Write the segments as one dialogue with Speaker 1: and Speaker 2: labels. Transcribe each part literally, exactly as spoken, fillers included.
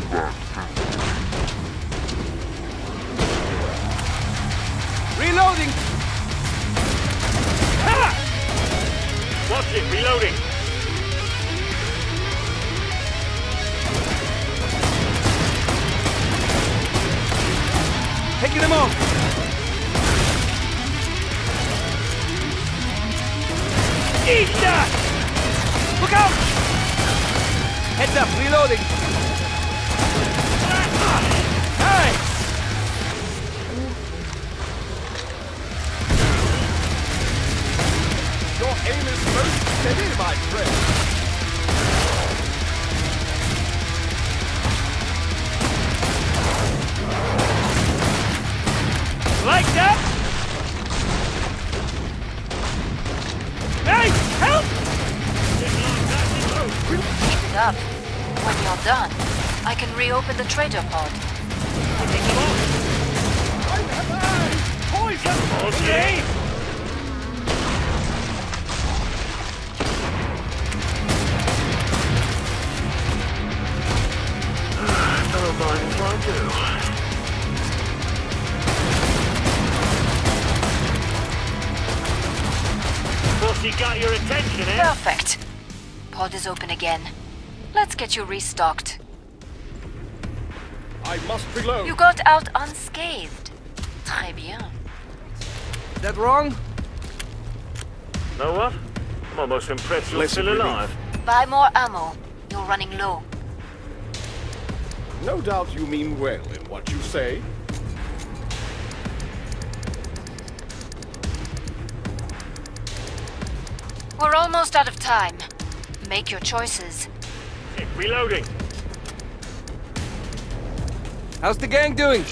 Speaker 1: Reloading! Ha!
Speaker 2: Watch it, reloading!
Speaker 1: Taking them off! Eat that! Look out! Heads up, reloading! Nice! Your aim is most steady, my friend. Like that? Hey, help!
Speaker 3: Keep it up. When you're done, I can reopen the trader pod.
Speaker 1: Poison! Okay!
Speaker 2: Don't mind if I do. Bossy got your attention, eh?
Speaker 3: Perfect. Pod is open again. Let's get you restocked.
Speaker 1: I must reload.
Speaker 3: You got out unscathed. Très bien.
Speaker 1: Is that wrong?
Speaker 2: Know what? I'm almost impressed you're
Speaker 1: Listen,
Speaker 2: still
Speaker 1: really.
Speaker 2: alive.
Speaker 3: Buy more ammo. You're running low.
Speaker 4: No doubt you mean well in what you say.
Speaker 3: We're almost out of time. Make your choices.
Speaker 2: Hey, reloading!
Speaker 1: How's the gang doing?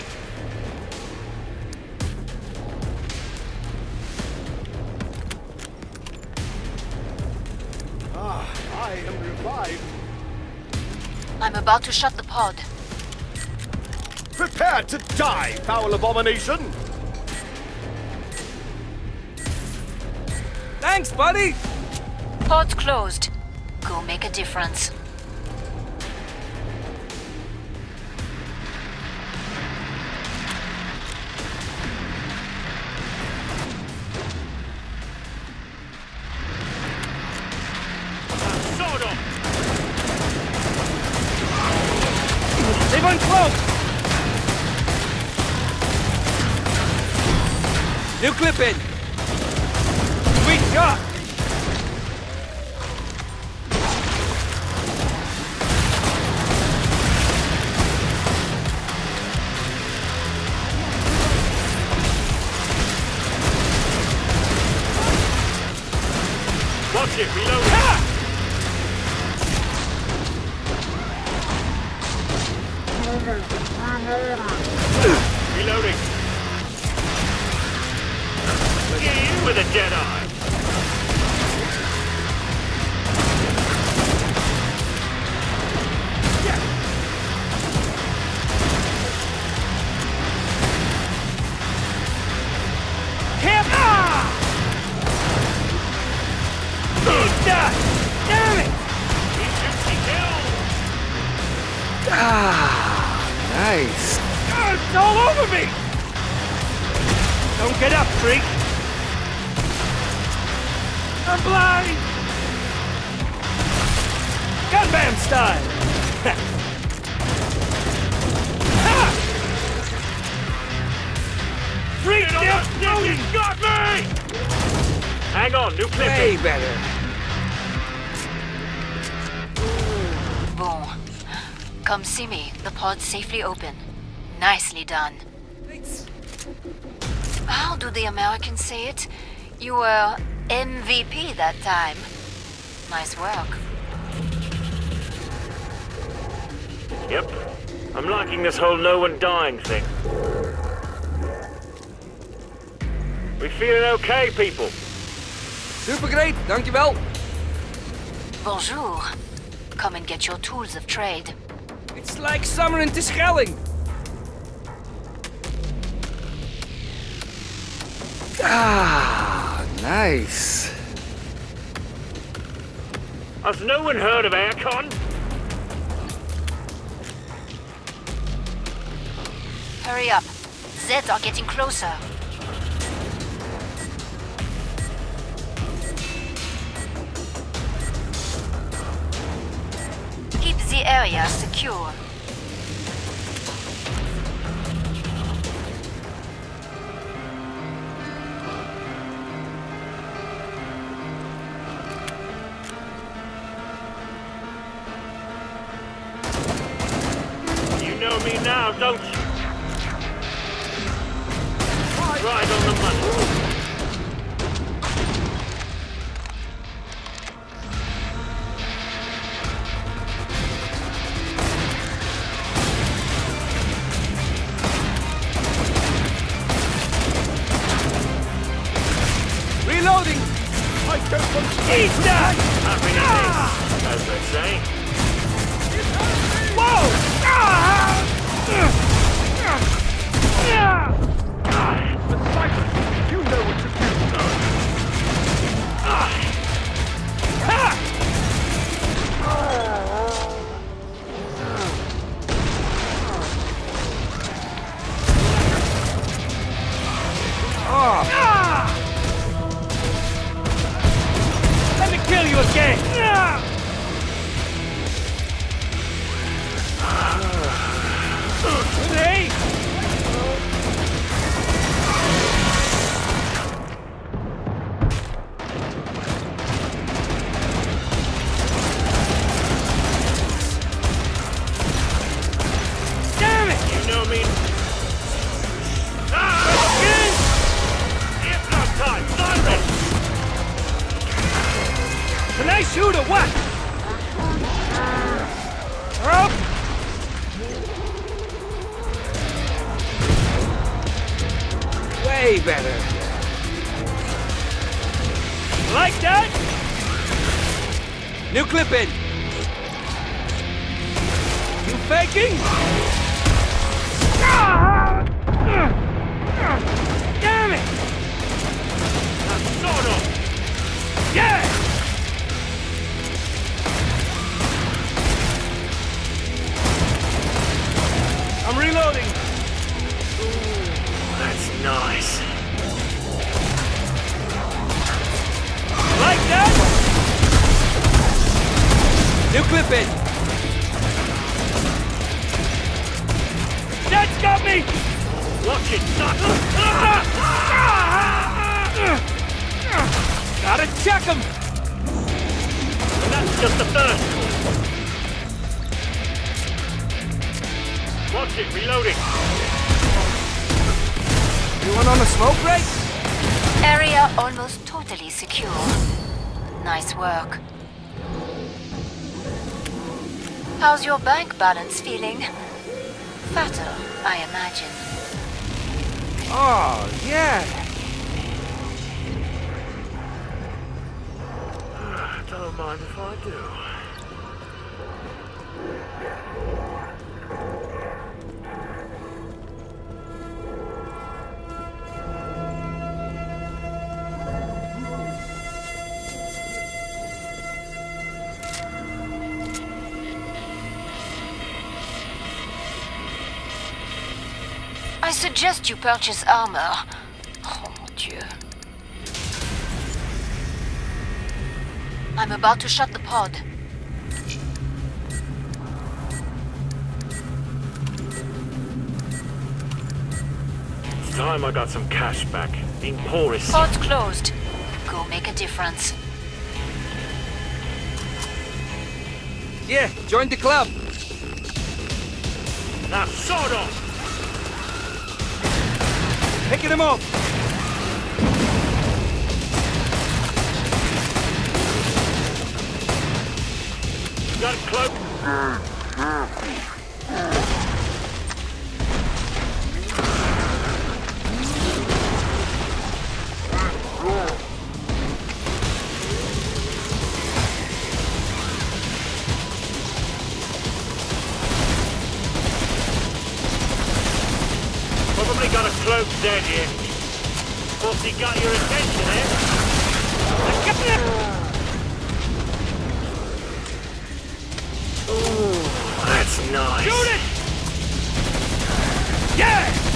Speaker 4: Ah, I am revived.
Speaker 3: I'm about to shut the pod.
Speaker 4: Prepare to die, foul abomination!
Speaker 1: Thanks, buddy!
Speaker 3: Pod's closed. Go make a difference.
Speaker 2: Sword off!
Speaker 1: They've uncloaked! New clip in! Sweet shot!
Speaker 2: Watch it, reloading!
Speaker 1: Ha!
Speaker 2: Reloading! Get in with a Jedi!
Speaker 1: Camp! Ah! Eat that! Damn it! Ah, nice. Oh, it's all over me! Don't get up, freak! I'm blind! Gunman style! Ha! Freak, they're floating!
Speaker 2: Got me! Hang on, new clip.
Speaker 1: Way better.
Speaker 3: Bon. Come see me. The pod's safely open. Nicely done.
Speaker 1: Thanks.
Speaker 3: How do the Americans say it? You were M V P that time. Nice work.
Speaker 2: Yep. I'm liking this whole no one dying thing. We feeling okay, people?
Speaker 1: Super great, dankjewel.
Speaker 3: Bonjour. Come and get your tools of trade.
Speaker 1: It's like summer in Terschelling. Ah, nice.
Speaker 2: Has no one heard of aircon?
Speaker 3: Hurry up. Zeds are getting closer. Keep the area secure.
Speaker 2: You know me now, don't you? Right on the money.
Speaker 1: Reloading!
Speaker 4: I can't
Speaker 1: Eat that!
Speaker 2: Happy to as they say.
Speaker 1: Whoa! Ah!
Speaker 4: But Cypress, you know what to do.
Speaker 1: Ha! Oh. Ah! Let me kill you again! Ah! Hey! Damn it!
Speaker 2: You know me. Ah!
Speaker 1: Again!
Speaker 2: It's not time. Siren!
Speaker 1: Can I shoot or what? Up! Way better. Like that? New clip in. You faking? Ah! Damn it!
Speaker 2: That's sort of.
Speaker 1: Yeah! I'm reloading.
Speaker 2: That's nice.
Speaker 1: Like that? New clip in. That's got me!
Speaker 2: Watch it, son.
Speaker 1: Gotta check him!
Speaker 2: And that's just the first. Watch it, reloading.
Speaker 1: You want on a smoke break?
Speaker 3: Area almost totally secure. Nice work. How's your bank balance feeling? Fatter, I imagine.
Speaker 1: Oh, yeah.
Speaker 2: Don't mind if I do.
Speaker 3: I suggest you purchase armor. Oh mon Dieu. I'm about to shut the pod.
Speaker 2: It's time I got some cash back. Being poor is...
Speaker 3: Pod's closed. Go make a difference.
Speaker 1: Yeah, join the club.
Speaker 2: Now, sort of!
Speaker 1: Picking him up.
Speaker 2: Got it cloak. Probably got a cloak dead here. Thought he got your attention, eh? Ooh, that's nice.
Speaker 1: Shoot it! Yeah!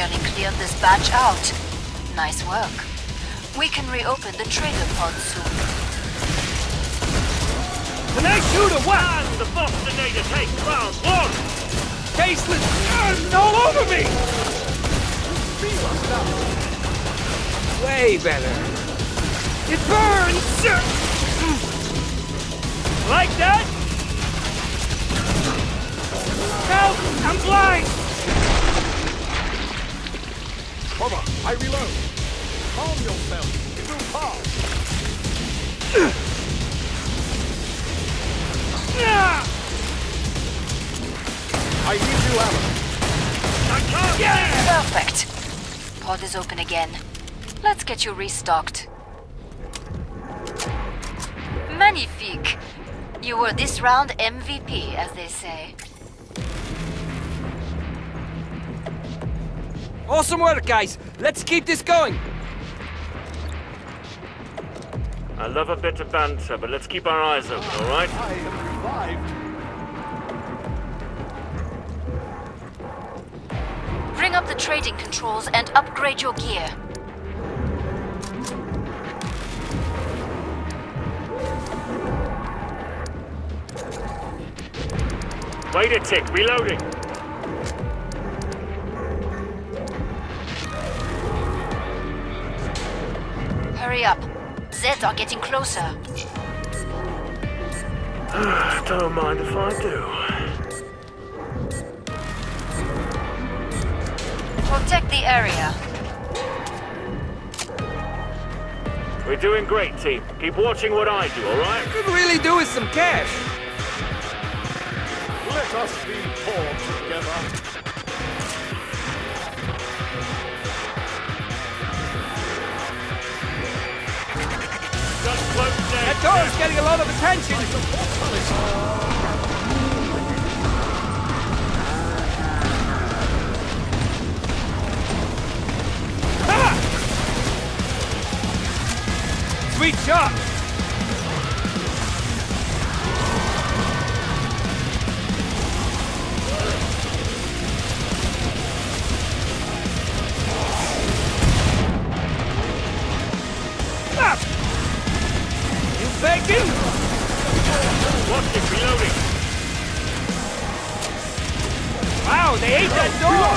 Speaker 3: having cleared this batch out. Nice work. We can reopen the trader pod soon.
Speaker 1: Can I shoot or what?
Speaker 2: And the Bostinator takes round one!
Speaker 1: Tasteless! Uh, all over me!
Speaker 4: Feel us now.
Speaker 1: Way better. It burns! Like that? Help! I'm blind!
Speaker 4: Cover, I reload. Calm yourself. It will pass. I need you, Alan.
Speaker 2: I can't
Speaker 1: Yeah!
Speaker 3: Perfect. Pod is open again. Let's get you restocked. Magnifique. You were this round M V P, as they say.
Speaker 1: Awesome work, guys. Let's keep this going.
Speaker 2: I love a bit of banter, but let's keep our eyes open, all right?
Speaker 4: I am revived.
Speaker 3: Bring up the trading controls and upgrade your gear.
Speaker 2: Wait a tick, reloading.
Speaker 3: Hurry up. Zeds are getting closer.
Speaker 2: Don't mind if I do.
Speaker 3: Protect the area.
Speaker 2: We're doing great, team. Keep watching what I do, all right?
Speaker 1: Could really do with some cash.
Speaker 4: Let us be poor together.
Speaker 2: Just close there.
Speaker 1: That door's getting a lot of attention. Ha! Sweet shot. Ah! You bacon?
Speaker 2: Watch it, reloading.
Speaker 1: Wow, they ate that door!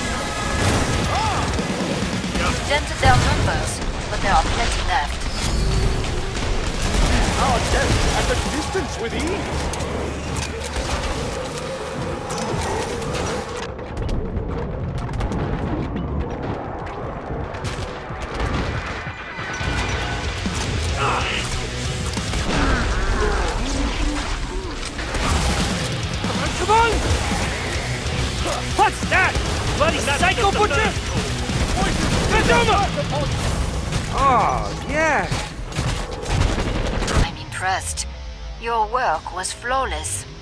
Speaker 3: Dented their numbers, but there are plenty left.
Speaker 4: Our death at a distance with ease.
Speaker 1: Come on! What's that? Bloody
Speaker 2: That's
Speaker 1: psycho
Speaker 2: just a
Speaker 1: butcher?
Speaker 2: nurse.
Speaker 1: Get over! Oh, yeah.
Speaker 3: I'm impressed. Your work was flawless.